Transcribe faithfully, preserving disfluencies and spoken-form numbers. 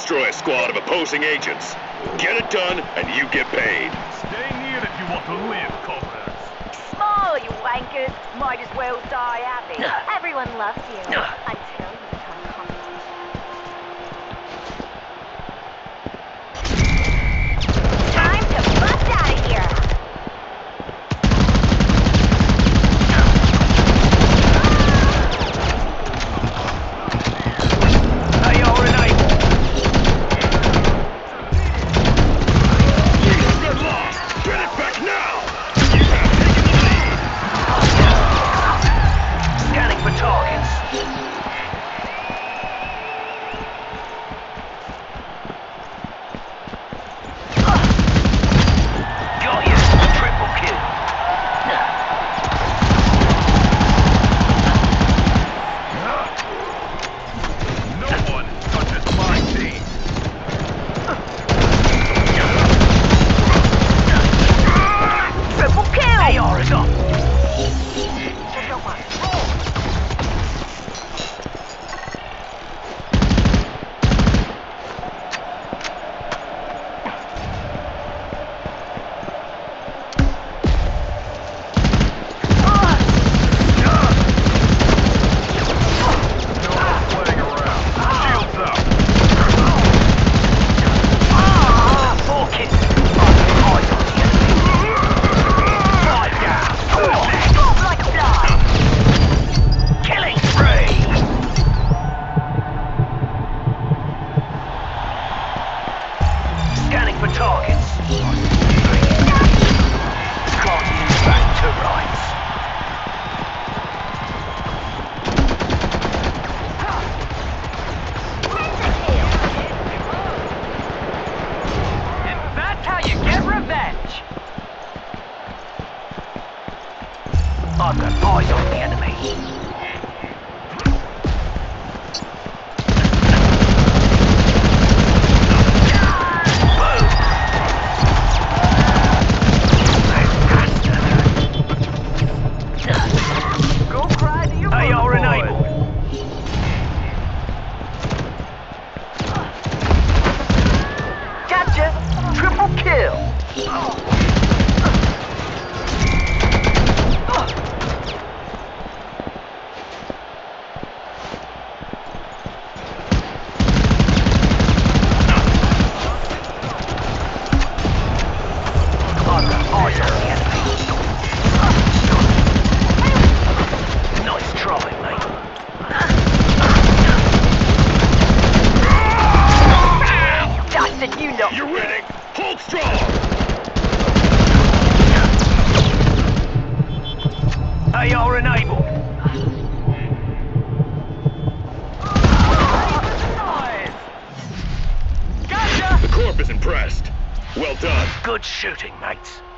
destroy a squad of opposing agents. Get it done, and you get paid. Stay near if you want to live, comrades. Smile, you wankers. Might as well die happy. Everyone loves you until you become competition. Time to bust out of here. I've got eyes on the enemy. Go cry to your A R enabled. Gotcha! Triple kill! You're winning! Hold strong! A R enabled. Gotcha! The Corp is impressed. Well done. Good shooting, mates.